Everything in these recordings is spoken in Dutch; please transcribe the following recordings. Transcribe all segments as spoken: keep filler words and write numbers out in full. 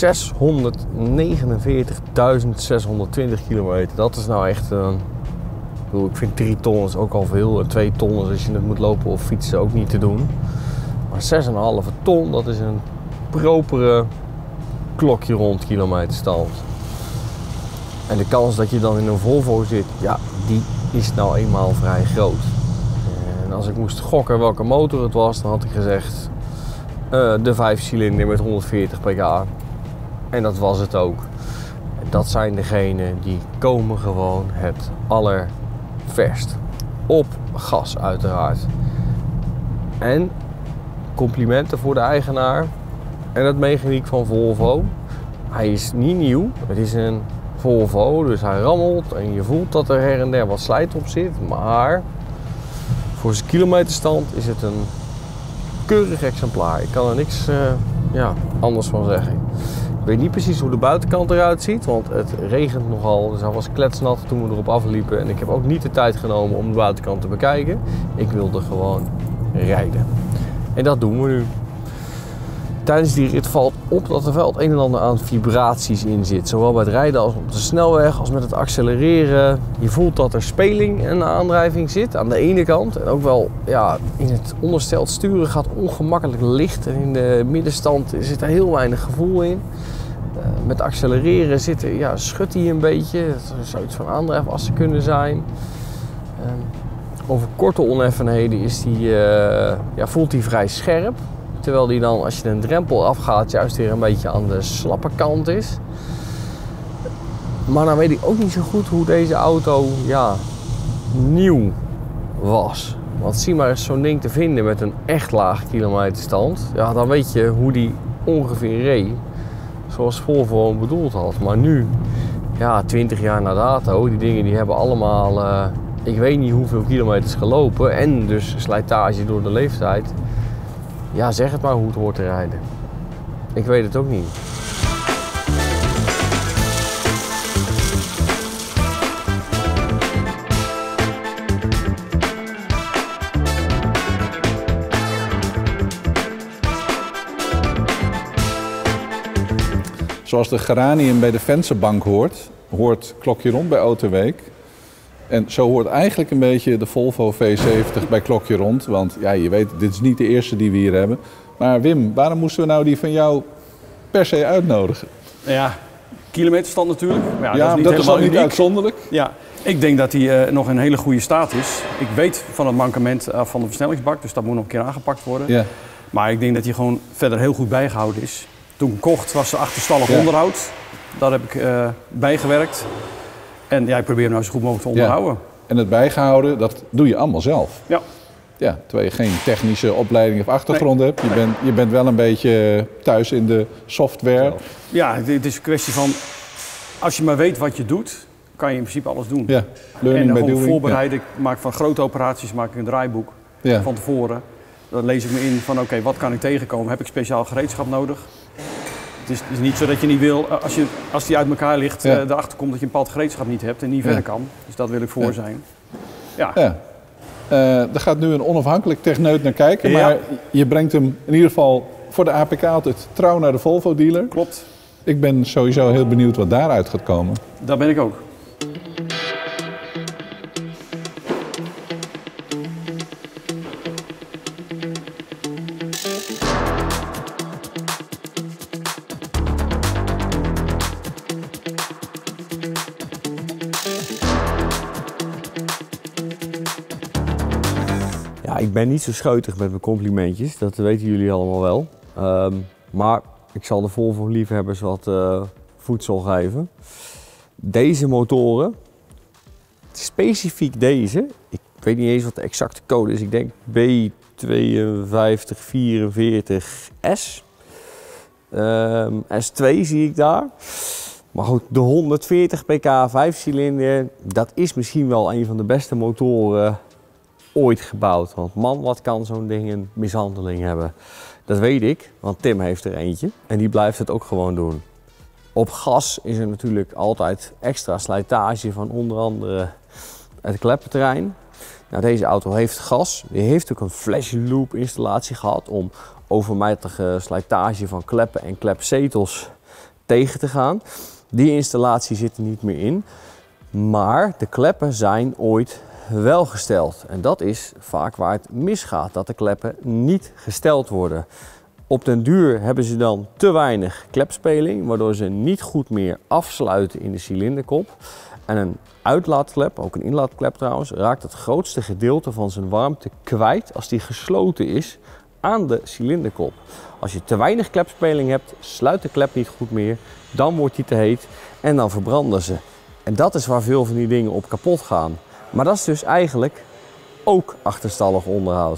zeshonderdnegenenveertigduizend zeshonderdtwintig kilometer. Dat is nou echt een... Ik bedoel, ik vind drie ton is ook al veel. En twee ton is als je het moet lopen of fietsen ook niet te doen. Maar zes komma vijf ton, dat is een propere klokje rond kilometerstand. En de kans dat je dan in een Volvo zit, ja, die is nou eenmaal vrij groot. En als ik moest gokken welke motor het was, dan had ik gezegd uh, de vijfcilinder met honderdveertig pk. En dat was het ook. Dat zijn degenen die komen gewoon het allerverst. Op gas uiteraard. En complimenten voor de eigenaar en het mechaniek van Volvo. Hij is niet nieuw. Het is een Volvo, dus hij rammelt en je voelt dat er her en der wat slijt op zit. Maar voor zijn kilometerstand is het een keurig exemplaar. Ik kan er niks uh, ja, anders van zeggen. Ik weet niet precies hoe de buitenkant eruit ziet, want het regent nogal. Dus hij was kletsnat toen we erop afliepen. En ik heb ook niet de tijd genomen om de buitenkant te bekijken. Ik wilde gewoon rijden. En dat doen we nu. Tijdens die rit valt op dat er wel het een en ander aan vibraties in zit. Zowel bij het rijden als op de snelweg, als met het accelereren. Je voelt dat er speling in de aandrijving zit aan de ene kant. En ook wel ja, in het ondersteld sturen gaat ongemakkelijk licht. En in de middenstand zit er heel weinig gevoel in. Uh, met accelereren zit er, ja, schudt hij een beetje. Het zou iets van aandrijfassen kunnen zijn. Uh, over korte oneffenheden is die, uh, ja, voelt hij vrij scherp. Terwijl die dan, als je een drempel afgaat, juist weer een beetje aan de slappe kant is. Maar dan weet ik ook niet zo goed hoe deze auto ja, nieuw was. Want zie maar eens zo'n ding te vinden met een echt laag kilometerstand. Ja, dan weet je hoe die ongeveer reed. Zoals Volvo hem bedoeld had. Maar nu, ja, twintig jaar na dato, die dingen die hebben allemaal... Uh, ik weet niet hoeveel kilometers gelopen. En dus slijtage door de leeftijd. Ja, zeg het maar hoe het hoort te rijden. Ik weet het ook niet. Zoals de geranium bij de vensterbank hoort, hoort Klokje Rond bij Autoweek. En zo hoort eigenlijk een beetje de Volvo V zeventig bij Klokje Rond. Want ja, je weet, dit is niet de eerste die we hier hebben. Maar Wim, waarom moesten we nou die van jou per se uitnodigen? Ja, kilometerstand natuurlijk. Ja, ja, dat is niet, dat is al niet uitzonderlijk. Ja, ik denk dat hij uh, nog in hele goede staat is. Ik weet van het mankement uh, van de versnellingsbak, dus dat moet nog een keer aangepakt worden. Ja. Maar ik denk dat hij gewoon verder heel goed bijgehouden is. Toen ik kocht was er achterstallig ja. onderhoud. Daar heb ik uh, bijgewerkt. En ja, ik probeer hem nou zo goed mogelijk te onderhouden. Ja. En het bijgehouden, dat doe je allemaal zelf. Ja. Ja, terwijl je geen technische opleiding of achtergrond nee. hebt. Je, nee. bent, je bent wel een beetje thuis in de software. Ja, het is een kwestie van... Als je maar weet wat je doet, kan je in principe alles doen. Ja. Learning en by dan doing. voorbereiden. Ja. Ik maak van grote operaties maak ik een draaiboek ja. van tevoren. Dan lees ik me in van oké, okay, wat kan ik tegenkomen? Heb ik speciaal gereedschap nodig? Het is, het is niet zo dat je niet wil, als, je, als die uit elkaar ligt, ja. uh, erachter komt dat je een bepaald gereedschap niet hebt en niet verder ja. kan. Dus dat wil ik voor ja. zijn. Ja. ja. Uh, er gaat nu een onafhankelijk techneut naar kijken, ja. maar je brengt hem in ieder geval voor de A P K altijd trouw naar de Volvo dealer. Klopt. Ik ben sowieso heel benieuwd wat daaruit gaat komen. Dat ben ik ook. Ja, ik ben niet zo scheutig met mijn complimentjes, dat weten jullie allemaal wel. Um, maar ik zal de Volvo-liefhebbers wat uh, voedsel geven. Deze motoren, specifiek deze, ik weet niet eens wat de exacte code is, ik denk B twee vijf vier vier S. Um, S twee zie ik daar. Maar goed, de honderdveertig pk vijfcilinder, dat is misschien wel een van de beste motoren ooit gebouwd. Want man, wat kan zo'n ding een mishandeling hebben. Dat weet ik, want Tim heeft er eentje en die blijft het ook gewoon doen. Op gas is er natuurlijk altijd extra slijtage van onder andere het kleppenterrein. Nou, deze auto heeft gas. Die heeft ook een flash loop installatie gehad om overmatige slijtage van kleppen en klepzetels tegen te gaan. Die installatie zit er niet meer in. Maar de kleppen zijn ooit wel gesteld. En dat is vaak waar het misgaat, dat de kleppen niet gesteld worden. Op den duur hebben ze dan te weinig klepspeling, waardoor ze niet goed meer afsluiten in de cilinderkop. En een uitlaatklep, ook een inlaatklep trouwens, raakt het grootste gedeelte van zijn warmte kwijt als die gesloten is aan de cilinderkop. Als je te weinig klepspeling hebt, sluit de klep niet goed meer, dan wordt die te heet en dan verbranden ze. En dat is waar veel van die dingen op kapot gaan. Maar dat is dus eigenlijk ook achterstallig onderhoud.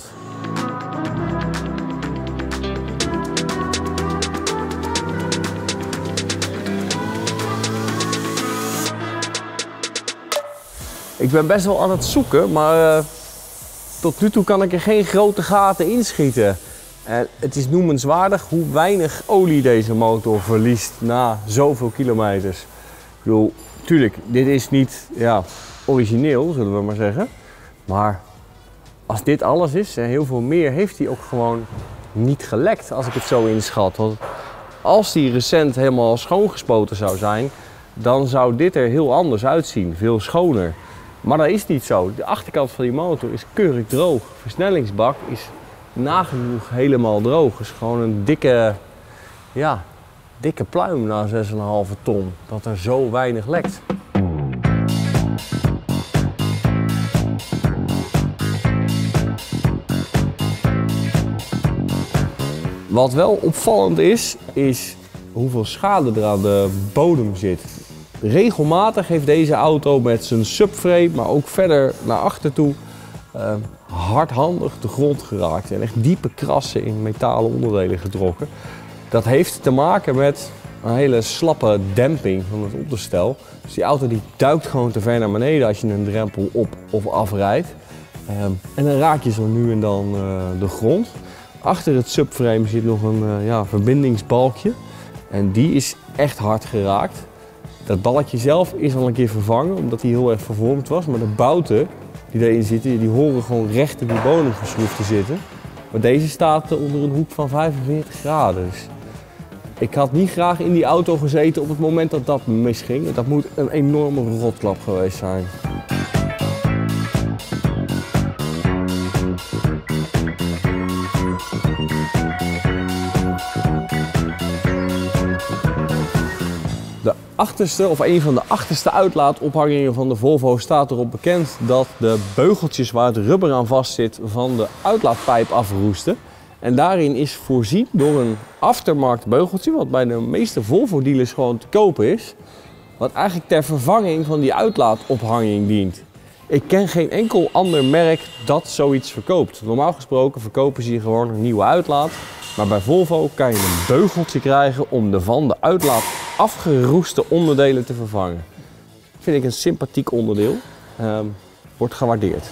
Ik ben best wel aan het zoeken, maar uh, tot nu toe kan ik er geen grote gaten inschieten. En het is noemenswaardig hoe weinig olie deze motor verliest na zoveel kilometers. Ik bedoel, tuurlijk, dit is niet ja, origineel, zullen we maar zeggen. Maar als dit alles is en heel veel meer, heeft hij ook gewoon niet gelekt, als ik het zo inschat. Want als die recent helemaal schoongespoten zou zijn, dan zou dit er heel anders uitzien, veel schoner. Maar dat is niet zo. De achterkant van die motor is keurig droog. De versnellingsbak is nagenoeg helemaal droog. Het is gewoon een dikke, ja, dikke pluim na zes komma vijf ton. Dat er zo weinig lekt. Wat wel opvallend is, is hoeveel schade er aan de bodem zit. Regelmatig heeft deze auto met zijn subframe, maar ook verder naar achter toe, uh, hardhandig de grond geraakt en echt diepe krassen in metalen onderdelen getrokken. Dat heeft te maken met een hele slappe demping van het onderstel. Dus die auto die duikt gewoon te ver naar beneden als je een drempel op of afrijdt. Um, en dan raak je zo nu en dan uh, de grond. Achter het subframe zit nog een uh, ja, verbindingsbalkje en die is echt hard geraakt. Dat balkje zelf is al een keer vervangen omdat hij heel erg vervormd was, maar de bouten die erin zitten, die horen gewoon recht in die bodem geschroefd te zitten. Maar deze staat onder een hoek van vijfenveertig graden. Dus ik had niet graag in die auto gezeten op het moment dat dat misging. Dat moet een enorme rotklap geweest zijn. De achterste, of een van de achterste uitlaatophangingen van de Volvo staat erop bekend dat de beugeltjes waar het rubber aan vast zit van de uitlaatpijp afroesten. En daarin is voorzien door een aftermarkt beugeltje, wat bij de meeste Volvo dealers gewoon te kopen is. Wat eigenlijk ter vervanging van die uitlaatophanging dient. Ik ken geen enkel ander merk dat zoiets verkoopt. Normaal gesproken verkopen ze hier gewoon een nieuwe uitlaat. Maar bij Volvo kan je een beugeltje krijgen om de van de uitlaat afgeroeste onderdelen te vervangen. Vind ik een sympathiek onderdeel. Um, wordt gewaardeerd.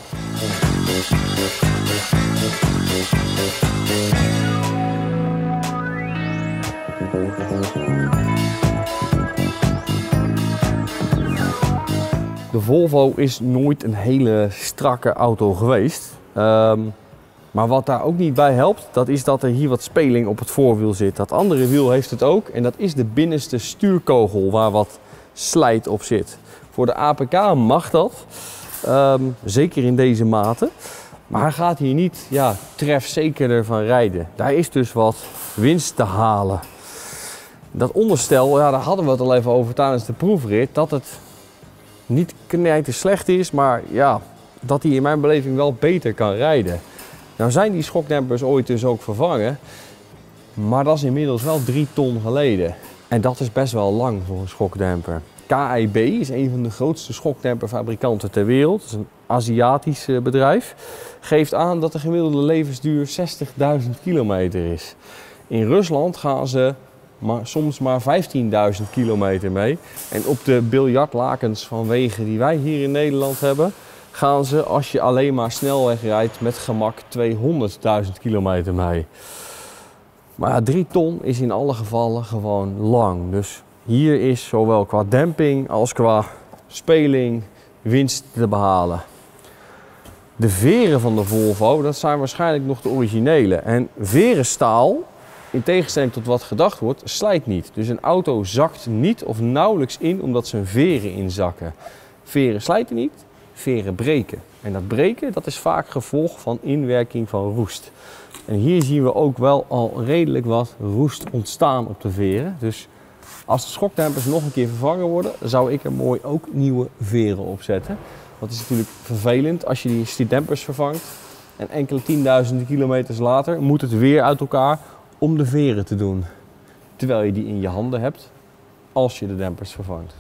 De Volvo is nooit een hele strakke auto geweest. Um, maar wat daar ook niet bij helpt, dat is dat er hier wat speling op het voorwiel zit. Dat andere wiel heeft het ook en dat is de binnenste stuurkogel waar wat slijt op zit. Voor de A P K mag dat, um, zeker in deze mate. Maar hij gaat hier niet ja, trefzekerder van rijden. Daar is dus wat winst te halen. Dat onderstel, ja, daar hadden we het al even over tijdens de proefrit, dat het niet knijter slecht is, maar ja, dat hij in mijn beleving wel beter kan rijden. Nou zijn die schokdempers ooit dus ook vervangen, maar dat is inmiddels wel drie ton geleden. En dat is best wel lang voor een schokdemper. K I B is een van de grootste schokdemperfabrikanten ter wereld. Dat is een Aziatisch bedrijf. Geeft aan dat de gemiddelde levensduur zestigduizend kilometer is. In Rusland gaan ze maar soms maar vijftienduizend kilometer mee. En op de biljartlakens van wegen die wij hier in Nederland hebben, gaan ze, als je alleen maar snelweg rijdt, met gemak tweehonderdduizend kilometer mee. Maar ja, drie ton is in alle gevallen gewoon lang. Dus hier is zowel qua demping als qua speling winst te behalen. De veren van de Volvo, dat zijn waarschijnlijk nog de originele. En verenstaal in tegenstelling tot wat gedacht wordt, slijt niet. Dus een auto zakt niet of nauwelijks in omdat zijn veren inzakken. Veren slijten niet, veren breken. En dat breken, dat is vaak gevolg van inwerking van roest. En hier zien we ook wel al redelijk wat roest ontstaan op de veren. Dus als de schokdempers nog een keer vervangen worden, zou ik er mooi ook nieuwe veren op zetten. Dat is natuurlijk vervelend als je die, die dempers vervangt. En enkele tienduizenden kilometers later moet het weer uit elkaar om de veren te doen. Terwijl je die in je handen hebt als je de dempers vervangt.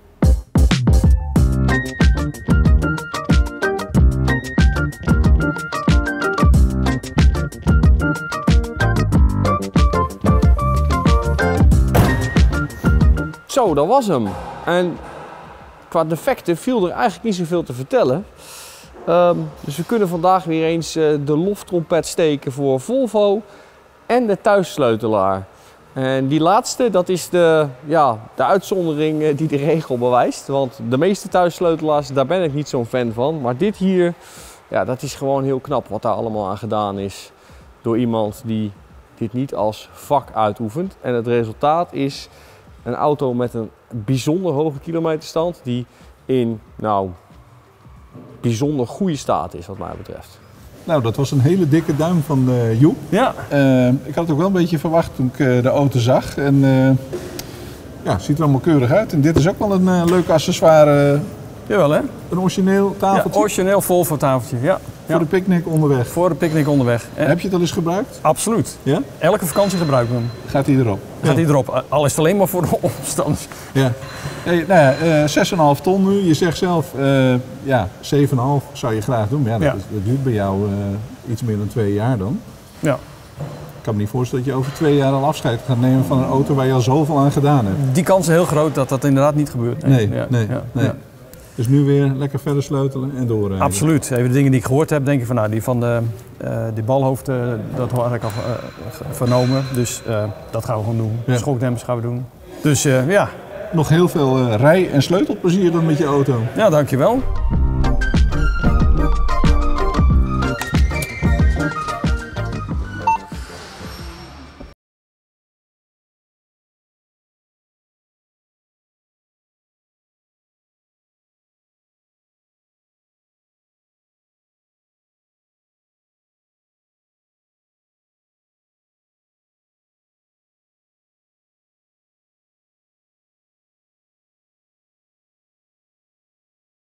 Zo, dat was hem. En qua defecten viel er eigenlijk niet zoveel te vertellen. Um, dus we kunnen vandaag weer eens uh, de loftrompet steken voor Volvo en de thuissleutelaar. En die laatste, dat is de, ja, de uitzondering uh, die de regel bewijst. Want de meeste thuissleutelaars, daar ben ik niet zo'n fan van. Maar dit hier, ja, dat is gewoon heel knap wat daar allemaal aan gedaan is. Door iemand die dit niet als vak uitoefent. En het resultaat is een auto met een bijzonder hoge kilometerstand die in, nou, bijzonder goede staat is wat mij betreft. Nou, dat was een hele dikke duim van uh, Joep. Ja. Uh, ik had het ook wel een beetje verwacht toen ik uh, de auto zag. En uh, ja, ziet er allemaal keurig uit. En dit is ook wel een uh, leuk accessoire. Uh, Jawel, hè? Een origineel tafeltje. Ja, origineel Volvo tafeltje, ja. Voor ja. de picknick onderweg. Voor de picknick onderweg. En heb je het al eens gebruikt? Absoluut. Ja? Elke vakantie gebruiken we hem. Gaat hij erop? Gaat hij ja. erop. Al is het alleen maar voor de omstanders. Ja. Hey, nou ja, uh, zes komma vijf ton nu. Je zegt zelf, uh, ja, zeven komma vijf zou je graag doen. Maar ja, dat, ja. Is, dat duurt bij jou uh, iets meer dan twee jaar dan. Ja. Ik kan me niet voorstellen dat je over twee jaar al afscheid gaat nemen van een auto waar je al zoveel aan gedaan hebt. Die kans is heel groot dat dat inderdaad niet gebeurt. Nee, nee, ja. nee. Ja. nee. Ja. Dus nu weer lekker verder sleutelen en doorrijden. Absoluut. Even de dingen die ik gehoord heb, denk ik van nou, die van de uh, die balhoofd, uh, dat had ik al uh, vernomen. Dus uh, dat gaan we gewoon doen. Ja. Schokdempers gaan we doen. Dus uh, ja. Nog heel veel uh, rij- en sleutelplezier dan met je auto. Ja, dankjewel.